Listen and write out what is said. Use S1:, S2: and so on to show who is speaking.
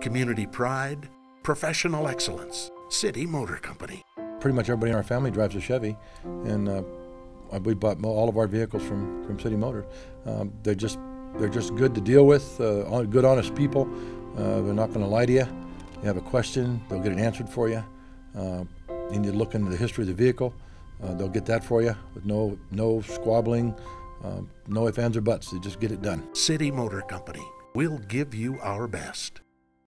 S1: Community pride, professional excellence. City Motor Company.
S2: Pretty much everybody in our family drives a Chevy, and we bought all of our vehicles from City Motor. They're just good to deal with, good, honest people. They're not going to lie to you. You have a question, they'll get it answered for you. You need to look into the history of the vehicle. They'll get that for you with no squabbling, no ifs, ands, or buts. They just get it done.
S1: City Motor Company. We'll give you our best.